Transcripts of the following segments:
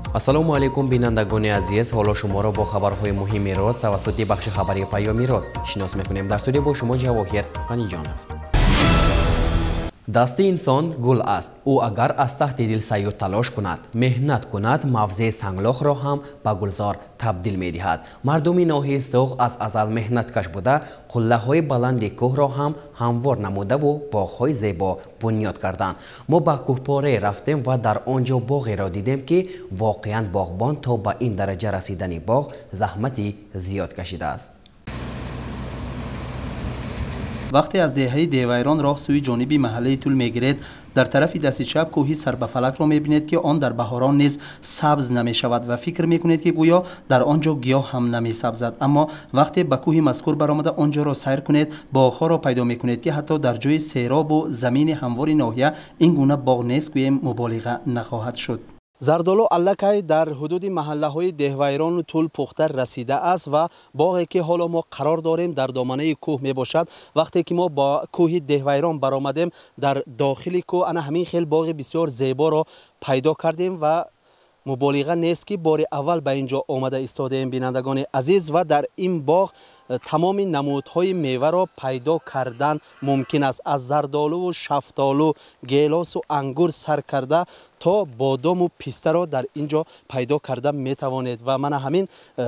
ассалому алайкум бинандагони азиз, ҳоло шуморо бо хабарҳои муҳими роз тавассути бахши хабари паёми роз шинос мекунем. Дар студия бо шумо Ҷавоҳир Ғаниҷонов. дасти инсон гул аст. ӯ агар аз таҳти дил сайёр талош кунад, меҳнат кунад, мавзеи санглохро ҳам ба гулзор табдил медиҳад. мардуми ноҳияи Соғ аз азал меҳнаткаш буда, қуллаҳои баланди кӯҳро ҳам ҳамвор намудаву боғҳои зебо бунёд карданд. мо ба кӯҳпорае рафтем ва дар он ҷо боғеро дидем ки воқеан боғбон то ба ин дараҷа расидани боғ заҳмати зиёд кашидааст. вақте аз деҳаи девайрон роҳ сӯи ҷониби маҳаллаи Тул мегиред, дар тарафи дасти чап кӯҳи Сарбафалакро мебинед ки он дар баҳорон низ сабз намешавад ва фикр мекунед ки гӯё дар он ҷо гиёҳ ҳам намесабзад. аммо вақте ба кӯҳи мазкур баромада он ҷоро сайр кунед, боғҳоро пайдо мекунед ки ҳатто дар ҷои серобу замини ҳамвори ноҳия ин гуна боғ нест, гӯем муболиға нахоҳад шуд. зардолу аллакай дар ҳудуди маҳаллаҳои деҳвайрону Тул пухта расида аст ва боғе ки ҳоло мо қарор дорем дар доманаи кӯҳ мебошад. вақте ки мо ба кӯҳи деҳвайрон баромадем, дар дохили кӯҳ ана ҳамин хел боғи бисёр зеборо пайдо кардем ва муболиға нест ки бори аввал ба ин ҷо омада истодем. бинандагони азиз, ва дар ин боғ тамоми намудҳои меваро пайдо кардан мумкин аст. аз зардолу, шафтолу, гелосу ангур сар карда то бодому пистаро дар ин ҷо пайдо карда метавонед. ва мана ҳамин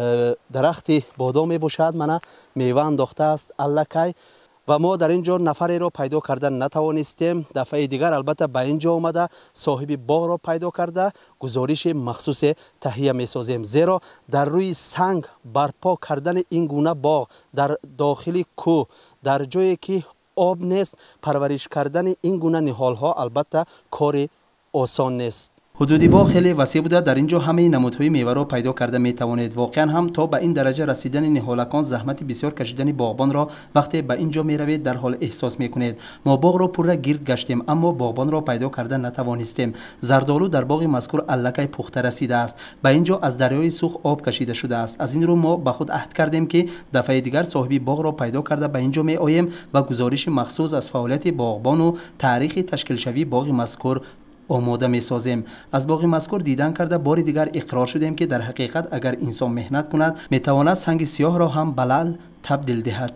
дарахти бодом мебошад, мана мева андохтааст аллакай ва мо дар ин ҷо нафареро пайдо карда натавонистем. дафъаи дигар албатта ба ин ҷо омада соҳиби боғро пайдо карда гузориши махсусе таҳия месозем, зеро дар рӯи санг барпо кардани ин гуна боғ дар дохили кӯҳ, дар ҷое ки об нест, парвариш кардани ин гуна ниҳолҳо албатта кори осон нест. ҳудуди боғ хеле васеъ буда, дар ин ҷо ҳамаи намудҳои меваро пайдо карда метавонед. воқеан ҳам то ба ин дараҷа расидани ниҳолакон заҳмати бисёр кашидани боғбонро вақте ба ин ҷо меравед дар ҳол эҳсос мекунед. мо боғро пурра гирд гаштем, аммо боғбонро пайдо карда натавонистем. зардолу дар боғи мазкур аллакай пухта расидааст. ба ин ҷо аз дарёи Сух об кашида шудааст. аз ин рӯ мо ба худ аҳд кардем ки дафъаи дигар соҳиби боғро пайдо карда ба ин ҷо меоем ва гузориши махсус аз фаъолияти боғбону таърихи ташкилшавии боғи мазкур омода месозем. аз боғи мазкур дидан карда бори дигар иқрор шудем ки дар ҳақиқат агар инсон меҳнат кунад, метавонад санги сиёҳро ҳам ба лаъл табдил диҳад.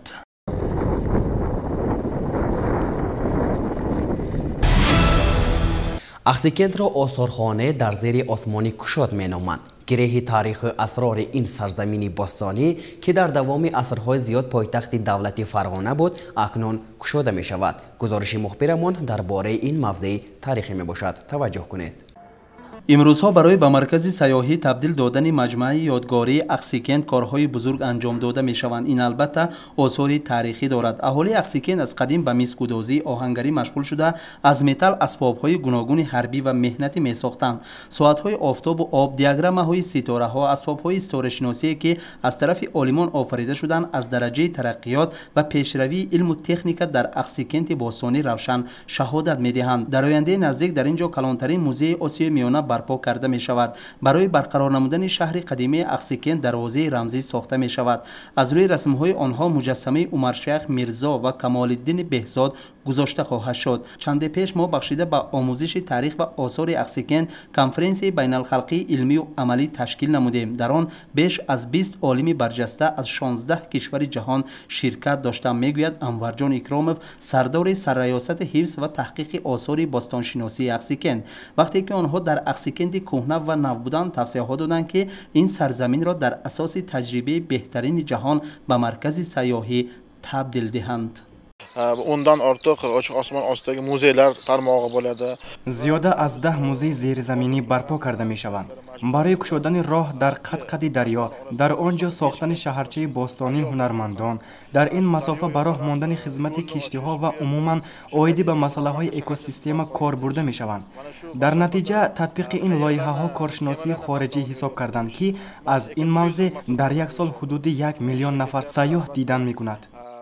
ахсикентро осорхона дар зери осмони кушод меноманд. гиреҳи таъриху асрори ин сарзамини бостонӣ ки дар давоми асрҳои зиёд пойтахти давлати Фарғона буд, акнун кушода мешавад. гузориши мухбирамон дар бораи ин мавзеи таърихӣ мебошад. таваҷҷӯҳ кунед. имрӯзҳо барои ба маркази сайёҳӣ табдил додани маҷмӯаи ёдгории Ахсикент корҳои бузург анҷом дода мешаванд. ин албатта осори таърихӣ дорад. аҳолии Ахсикент аз қадим ба мискудозӣ, оҳангарӣ машғул шуда, аз металл асбобҳои гуногуни ҳарбӣ ва меҳнатӣ месохтанд. соатҳои офтобу об, диаграммаҳои ситораҳо, асбобҳои историашиносие ки аз тарафи олимон офарида шуданд, аз дараҷаи тараққиёт ва пешравии илму техника дар Ахсикенти бостонӣ равшан шаҳодат медиҳанд. дар ояндаи наздик дар ин ҷо калонтарин музеи Осиёи Миёна барпо карда мешавад. барои барқарор намудани шаҳри қадимии Ахсикент дарвозаи рамзӣ сохта мешавад. аз рӯи расмҳои онҳо муҷассамаи Умаршайх Мирзо ва Камолиддини Беҳзод гузошта хоҳад шуд. чанде пеш мо бахшида ба омӯзиши таърих ва осори Ахсикент конференсияи байналхалқии илмию амалӣ ташкил намудем. дар он беш аз 20 олими барҷаста аз 16 кишвари ҷаҳон ширкат доштанд, мегӯяд Анварҷон Икромов, сардори сарраёсати ҳифз ва таҳқиқи осори бостоншиносии Ахсикент. вақте ки онҳо дар Ахсикенти кӯҳна ва нав буданд, тавсеяҳо доданд ки ин сарзаминро дар асоси таҷрибаи беҳтарини ҷаҳон ба маркази сайёҳӣ табдил диҳанд. undan ortiq ochiq osmon ostidagi muzeylar tarmog'i bo'ladi. ziyoda az 10 muzey zerizamini barpo karda meshawand. барои кушодани роҳ дар қад-қади дарё, дар он ҷо сохтани шаҳарчаи бостонии ҳунармандон, дар ин масофа ба роҳ мондани хизмати киштиҳо ва умуман оиди ба масъалаҳои экосистема кор бурда мешаванд. дар натиҷа татбиқи ин лоиҳаҳо коршиносии хориҷӣ ҳисоб карданд ки аз ин мавзе дар як сол ҳудуди 1 миллион нафар сайёҳ дидан мекунад.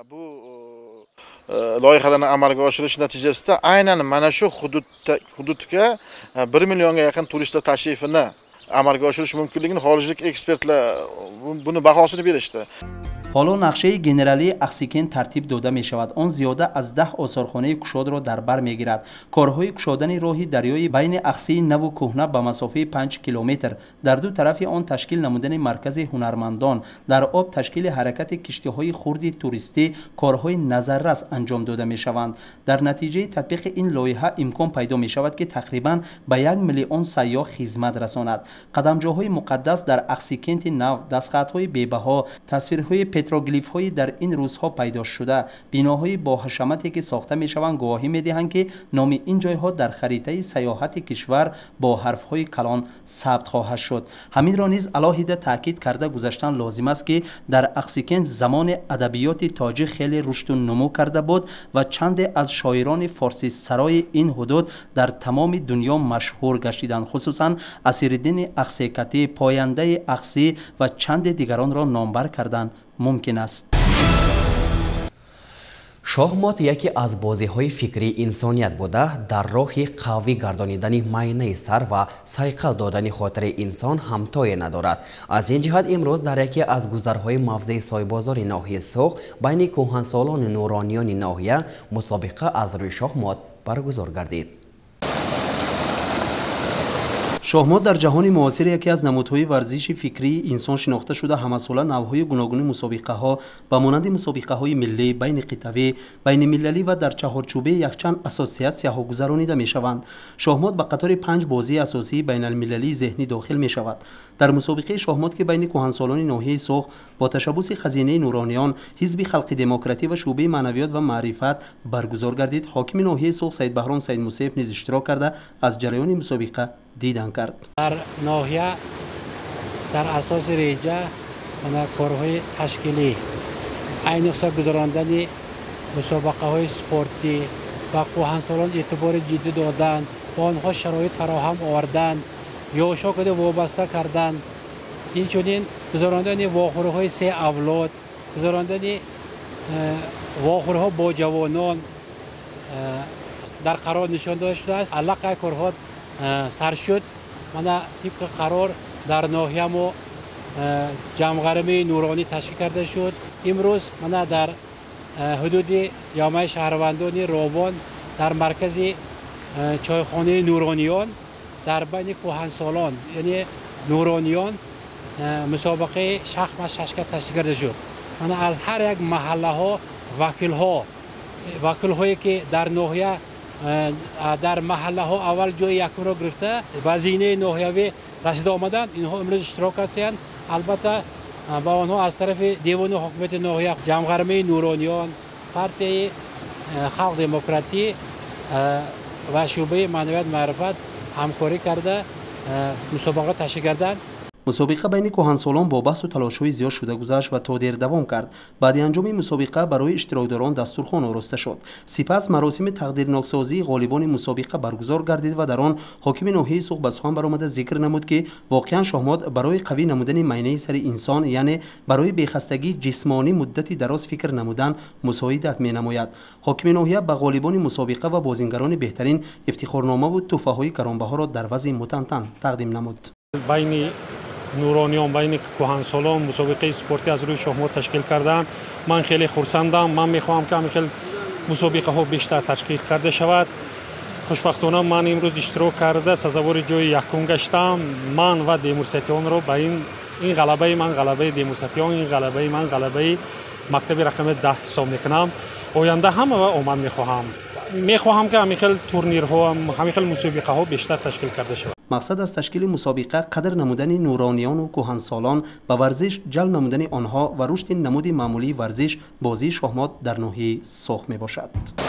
loyihalarni amalga oshirish natijasida aynan mana shu hududga 1 millionga yaqin turistlar tashrifini amalga oshirish mumkinligini xorijlik ekspertlar buni bahosini berishdi. حالا نقشه گنرالی اقسیکن ترتیب داده می شود. آن زیاده از 10 آثارخانه کشاد را در بر می گیرد. کارهای کشادن راهی دریایی بین اقسی نو و کهنه به مسافه 5 کیلومتر در دو طرف آن تشکیل نمودن مرکز هنرمندان، در آب تشکیل حرکت کشتی‌های خردی توریستی، کارهای نظررس انجام داده می شوند. در نتیجه تطبیق این لایحه امکان پیدا می شود که تقریبا به 1 میلیون سیاح خدمت رساند. قدمجوهای مقدس در اقسیکن نو، دستخطهای بی‌بها، تصویرهای پتروگلیف‌های در این روزها پیدا شده، بناهای با حشمتی که ساخته می شوند گواهی می دهند که نام این جایها در خریطه سیاحت کشور با حرفهای کلان ثبت خواهد شد. همین را نیز علاوه تاکید کرده گذاشتن لازم است که در اقسیکن زمان ادبیات تاجیک خیلی رشد و نمو کرده بود و چند از شاعران فارسی سرای این حدود در تمام دنیا مشهور گشتیدند. خصوصا اسیرالدین اقسیکتی، پاینده اقسی و چند دیگران را نامبر کردن ممکن است. شاهمات یکی از بازی‌های فکری انسانیت بوده در راه قوی گردانیدن معاینه سر و صیقل دادن خاطر انسان همتای ندارد. از این جهت امروز در یکی از گذرهای موضع سایبازار ناحیه سوخ بین کهنسالان نورانیان ناحیه مسابقه از روی شاهمات برگزار گردید. شاهمات در جهان معاصر یکی از نمودهای ورزش فکری انسان شناخته شده. همساله نوع‌های گوناگون مسابقه‌ها با مانند مسابقه‌های ملی، بین قطبی، بین مللی و در چهارچوبه یکچند اساسیاسی‌ها گذرانیده می‌شوند. شاهمات به قطار 5 بازی اساسی بین المللی ذهنی داخل می‌شود. در مسابقه شاهمات که بین کهنسالان ناحیه سوخ با تشبث خزینه نورانیان، حزب خلق دموکراتی و شعبه معنویات و معرفت برگزار گردید. حاکم ناحیه سوخ سید بهرام سید موسیف نیز اشتراک کرده از جریان مسابقه دیدن کرد. در ناحیه در اساس ریجه و کارهای تشکیلی اینقدر گذراندن مسابقه های سپورتی و کهنسالان اعتبار جدی دادن، با آنها شرایط فراهم آوردن، یوشا کده وابسته کردن، این چنین گذراندن واخوره های 3 اولاد، گذراندن واخوره ها با جوانان در قرار نشان داده شده است. علاقه کارها سر شد. من طبق قرار در ناحیه ما جمع‌گرمی نورانی تشکیل کرده شد. امروز من در حدود جامعه شهروندان راوان در مرکز چایخانه نورانیان در بین کهنسالان یعنی نورانیان مسابقه شخم ششکه تشکیل کرده شد. من از هر یک محله ها وکیل هایی که در ناحیه در محله ها اول جای یکم را گرفته و زینه ناحیوی رسیده آمدند، اینها امروز اشتراک هستند. البته با آنها از طرف دیوان حکومت ناحیه، جمع‌گرمی نورانیان، پارتی خلق دموکراتی و شعبه معنویات معرفت همکاری کرده مسابقه تشکیل کردند. مسابقه بین کهنسالان با بحث و تلاش‌های زیاد شده گذشت و تا دیر دوام کرد. بعد انجام مسابقه برای اشتراکداران دستورخوان آراسته شد. سپس مراسم تقدیرنامه‌سازی غالبان مسابقه برگزار گردید و در آن حاکم ناحیه سوخ به سخن برآمده ذکر نمود که واقعا شاهمات برای قوی نمودن معاینه سر انسان، یعنی برای بیخستگی جسمانی مدتی دراز فکر نمودن مساعدت می‌نماید. حاکم ناحیه به غالبان مسابقه و بازیگران بهترین افتخارنامه و تحفه‌های گرانبها را در وضع متنوع تقدیم نمود. بین نورانیان بین کهنسالان مسابقه اسپورتی از روی شاهمات تشکیل کردن. من خیلی خرسندم. من میخواهم که همین مسابقه ها بیشتر تشکیل کرده شود. خوشبختانه من امروز اشتراک کرده سزاوار جای یکم گشتم. من و دیمورسیتیان رو به این غلبه من غلبه دیمورسیتیان، این غلبه من غلبه مکتب رقم 10 حساب میکنم. آینده همه اومد میخواهم که همین تورنیرها همین مسابقه ها بیشتر تشکیل کرده شود. مقصد از تشکیل مسابقه قدر نمودن نورانیان و کهنسالان به ورزش، جلب نمودن آنها و رشد نمود معمولی ورزش بازی شاهمات در ناحیه سوخ می باشد.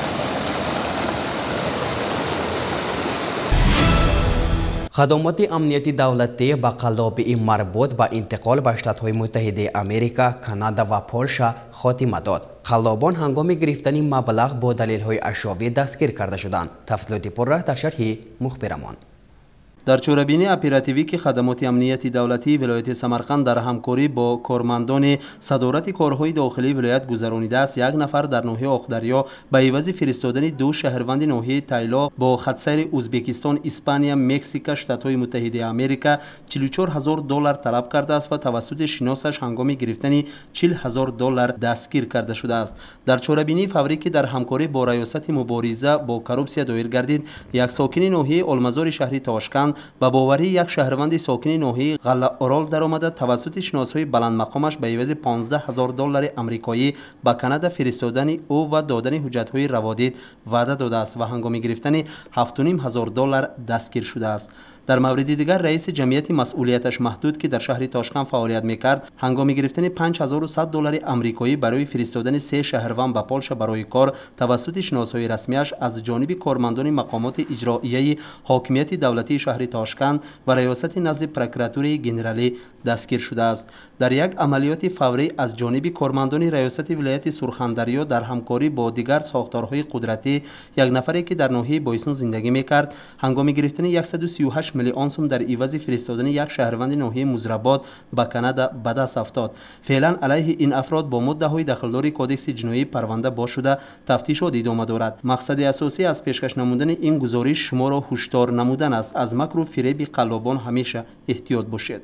خدمات امنیتی دولتی با قلابی مربوط به انتقال به ایالات متحده آمریکا، کانادا و پولشا خاتمه داد. قلابان هنگام گرفتن مبلغ با دلیل های اشاوی دستگیر کرده شدند. تفصیلات پرراه در شرح مخبرمان. در چوره‌بینی اپراتیوی که خدمات امنیتی دولتی ولایت سمرقند در همکاری با کارمندان صدارت کارهای داخلی ولایت گذرانیده است، یک نفر در ناحیه آخدریا به عوض فرستادن 2 شهروند ناحیه تایلا با خطسیر ازبکستان، اسپانیا، مکزیک، شتات‌های متحده آمریکا $44000 طلب کرده است و توسط شناسش هنگام گرفتن $40000 دستگیر کرده شده است. در چوره‌بینی فوری که در همکاری با ریاست مبارزه با کروپسیا دایر گردید، یک ساکن ناحیه آلمزار شهری تاشکند با باوری یک شهروند ساکن ناحیه غله اورال درآمده توسط شناسای بلند مقامش به عوض $15000 آمریکایی به کانادا فرستادن او و دادن حجت‌های روادید وعده داده است و هنگام گرفتن $7500 دستگیر شده است. در مورد دیگر رئیس جمعیت مسئولیتش محدود که در شهر تاشکند فعالیت می‌کرد، هنگام گرفتن $5100 آمریکایی برای فرستادن 3 شهروند به پولش برای کار توسط شناسای رسمیش از جانب کارمندان مقامات اجرایی حاکمیت دولتی شهر تاشکند و ریاست نزد پروکراتوری گنرالی دستگیر شده است. در یک عملیات فوری از جانب کارمندان ریاست ولایت سرخندریا در همکاری با دیگر ساختارهای قدرتی، یک نفری که در ناحیه بایسون زندگی می‌کرد، هنگام گرفتن 138 میلیون سوم در عوض فرستادن یک شهروند ناحیه مزرعات به کانادا به دست افتاد. فعلا علیه این افراد با مدعای داخلداری کودکس جنایی پرونده باز شده تفتیشات ادامه دارد. مقصد اساسی از پیشکش نمودن این گزارش شما را هشدار نمودن است از مکر و فریب قلابان همیشه احتیاط باشید.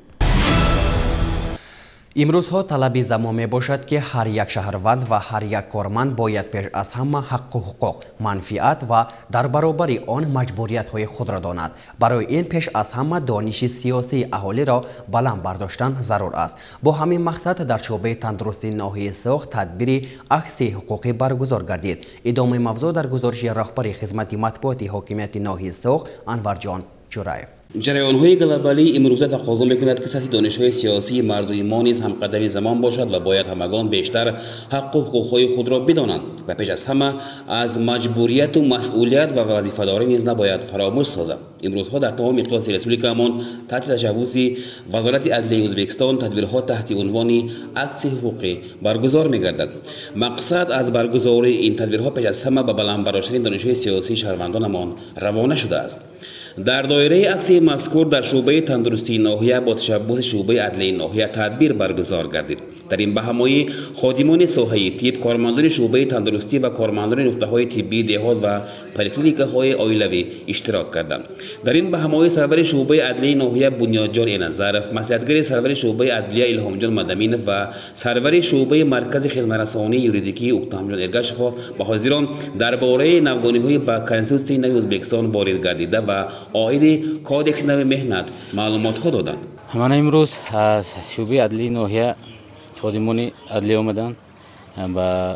امروزها طلب زمان می باشد که هر یک شهروند و هر یک کارمند باید پیش از همه حق و حقوق، منفعت و در برابر آن مجبوریت های خود را داند. برای این پیش از همه دانش سیاسی اهالی را بلند برداشتن ضرور است. با همین مقصد در شعبه تندرستی ناحیه سوخت تدبیر عکس حقوقی برگزار گردید. ادامه موضوع در گزارش رهبر خدمت مطبوعاتی حاکمیت ناحیه سوخت انور جان جورایف. جریان‌های گلوبالی امروزه تقاضا می‌کند که سطح دانش‌های سیاسی مردم ما نیز همقدم زمان باشد و باید همگان بیشتر حق و حقوق‌های خود را بدانند و پیش از همه از مجبوریت و مسئولیت و وظیفه‌داری نیز نباید فراموش سازند. امروزها در تمام اقتصاد رسپوبلیکمان تحت تشبث وزارت عدلیه ازبکستان تدبیرها تحت عنوان عکس حقوقی برگزار می‌گردد. مقصد از برگزاری این تدبیرها پیش از همه به بلند برداشتن دانش‌های سیاسی شهروندانمان روانه شده است. در دایره عکس مذکور در شعبه تندرستی ناحیه با تشبث شعبه عدلیه ناحیه تدبیر برگزار گردید. در این بهمایی خادمان ساحه طب، کارمندان شعبه تندرستی و کارمندان نقطه‌های طبی دهات و پلیکلینیک‌های عائلوی اشتراک کردند. در این بهمایی سرور شعبه عدلیه ناحیه بنیادجان اینظرف، مصلحتگر سرور شعبه عدلیه الهامجان مدمینov و سرور شعبه مرکز خدمت‌رسانی یوریدیکی اکتامجان ارگاشفا با حاضران درباره نوگانی‌های با کنستیتوسی نو ازبکستان وارد گردیده و عاید کودکس نو مهنت معلومات دادند. همان امروز از شعبه عدلیه ناحیه خادمان عدلیه آمدن و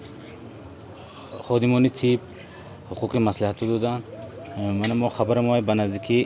خادمان طب حقوق مصلحت دادن. ما خبر ما به نزدیکی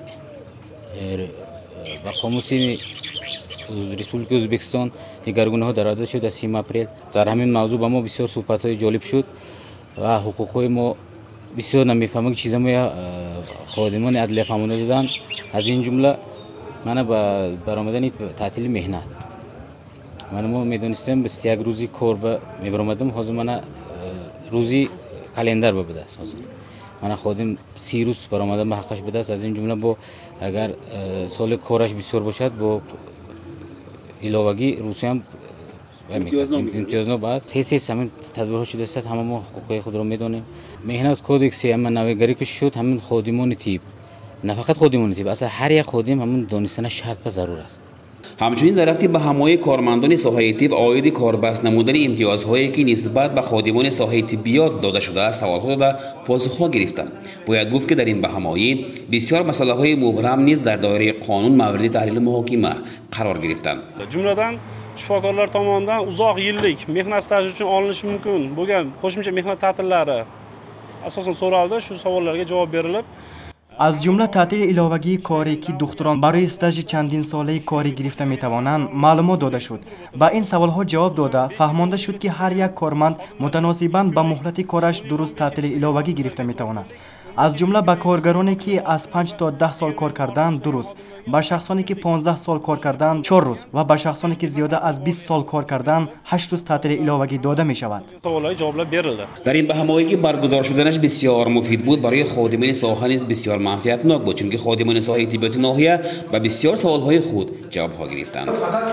و قاموسی ریسپوبلیک ازبکستان دیگرگونه ها در شد از 3 اپریل. در همین موضوع به ما بسیار صحبت های جالب شد و حقوق ما بسیار نمیفهمم که چیزا ما خادمان عدلیه فهمانده دادن. از این جمله من به برآمدن تعطیل مهنت ما میدونستم 21 روزی کار میبرامدم. حاضر من روزی کلندر به دست من خودم 30 روز برآمدم به حقش به دست. از این جمله با اگر سال کارش بسیار باشد با علاوگی روسی هم امتیازنامه است. حیث همین تدبیرها شده است. همه ما حقوق خود را میدونیم. مهنت کودکس همین نوگری که شد همین خادمان طب، نه فقط خادمان طب، اصلا هر یک خادم همین دانستن شرط و ضرور است. همچنین در رفتی به همای کارمندان ساحه طب عاید کاربست نمودن امتیازهایی که نسبت به خادمان ساحه طبیات داده شده است سوالها داده پاسخها گرفتند. باید گفت که در این بهمایی بسیار مسئله های مبهم نیز در دایره قانون مورد تحلیل محاکمه قرار گرفتند. جملادان shifokorlar tomonidan uzoq yillik mehnat staji uchun olinishi mumkin bo'lgan qo'shimcha mehnat ta'tillari asosan so'raldi. Shu savollarga javob berilib از جمله تعطیل علاوگی کاری که دختران برای استاژ چندین ساله کاری گرفته می توانند معلومات داده شد. با این سوال ها جواب داده فهمانده شد که هر یک کارمند متناسباً با مهلت کارش درست تعطیل علاوگی گرفته می تواند. از جمله به کارگرانی که از 5 تا 10 سال کار کردند 2 روز، به شخصانی که 15 سال کار کردند 4 روز و به شخصانی که زیاده از 20 سال کار کردند 8 روز تعطیل علاوگی داده می شود. سوالای جوابlar berildi. در این بهمایی که برگزار شدنش بسیار مفید بود، برای خادمان ساحه نیز بسیار منفعتناک بود، چون که خادمان ساحه طبیات ناحیه به بسیار سوالهای خود جوابها گرفتند.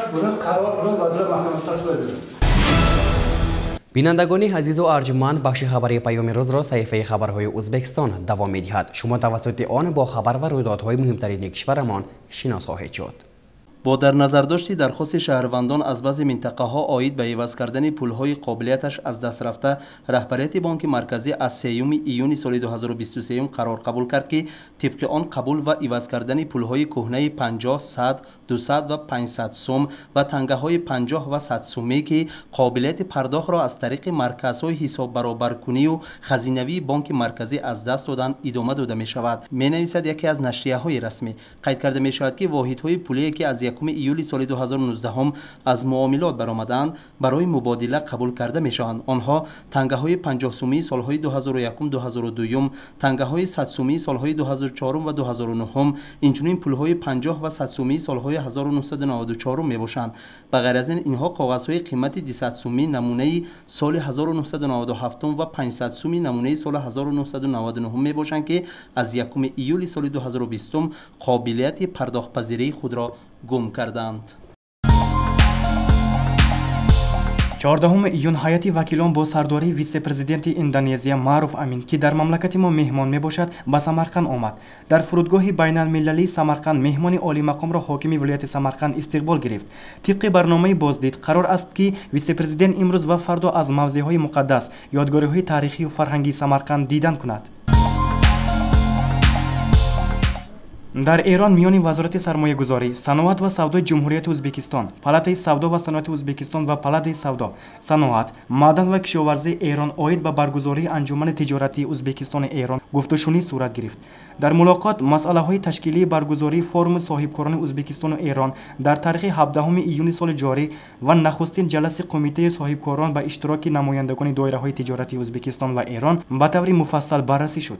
بینندگان عزیز و ارجمند، بخش خبری پیام روز را صحیفه خبرهای ازبکستان دوام می‌دهد. شما توسط آن با خبر و رویدادهای مهمترین کشورمان شناس خواهید شد. با در نظر داشتی درخواست شهروندان از بعضی منطقه ها آید به عوض کردن پولهای قابلیتش از دست رفته، رهبریت بانک مرکزی از 3 ایون سال 2023 قرار قبول کرد که طبق آن قبول و عوض کردن پولهای کهنه 50 100 200 و 500 سوم و تنگه های 50 و 100 سومی که قابلیت پرداخت را از طریق مرکزهای حساب برابرکنی و خزینوی بانک مرکزی از دست دادن ادامه داده می شود. می نویسد یکی از نشریه های رسمی. قید کرده می شود که واحدهای پولی که از ایولی سال 2019 هم از معاملات برآمدند برای مبادله قبول کرده می شوند. آنها تنگه های 50 سومی سالهای 2001 2002، تنگه های 100 سومی سالهای 2004 و 2009، اینچنین پولهای 50 و 100 سومی سالهای 1994 می باشند. به غیر از این اینها کاغذهای قیمت 200 سومی نمونه سال 1997 و 500 سومی نمونه سال 1999 می باشند که از 1 ایولی سال 2020 قابلیت پرداخت پذیری خود را گم کردند. 14 ایون هیئت وکیلان با سرداری ویسه پرزیدنت اندونزیا معروف امین که در مملکت ما مهمان می باشد به سمرقند آمد. در فرودگاه بین المللی سمرقند مهمان عالی مقام را حاکم ولایت سمرقند استقبال گرفت. طبق برنامه بازدید قرار است که ویسه پرزیدنت امروز و فردا از موضع‌های مقدس، یادگاری‌های تاریخی و فرهنگی سمرقند دیدن کند. در ایران میان وزارت سرمایه گذاری، صنعت و سودای جمهوریت ازبکستان، پالاتای سودا و صنعت ازبکستان و پالاتای سودا، صنعت، معدن و کشاورزی ایران آید به برگزاری انجمن تجارتی ازبکستان ایران گفتگوشنی صورت گرفت. در ملاقات مسائل تشکیلی برگزاری فورم صاحبکاران ازبکستان و ایران در تاریخ 17 ایون سال جاری و نخستین جلسه کمیته صاحبکاران به اشتراک نمایندگان دایره‌های تجارتی ازبکستان و ایران به طور مفصل بررسی شد.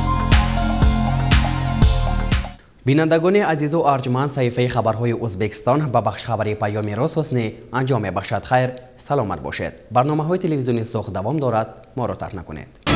بینندگان عزیز و ارجمند، صحیفه خبرهای ازبکستان با بخش خبری پیام روز حسنی انجام بخشد. خیر، سلامت باشید. برنامه‌های تلویزیونی سوخت دوام دارد، ما را ترک نکنید.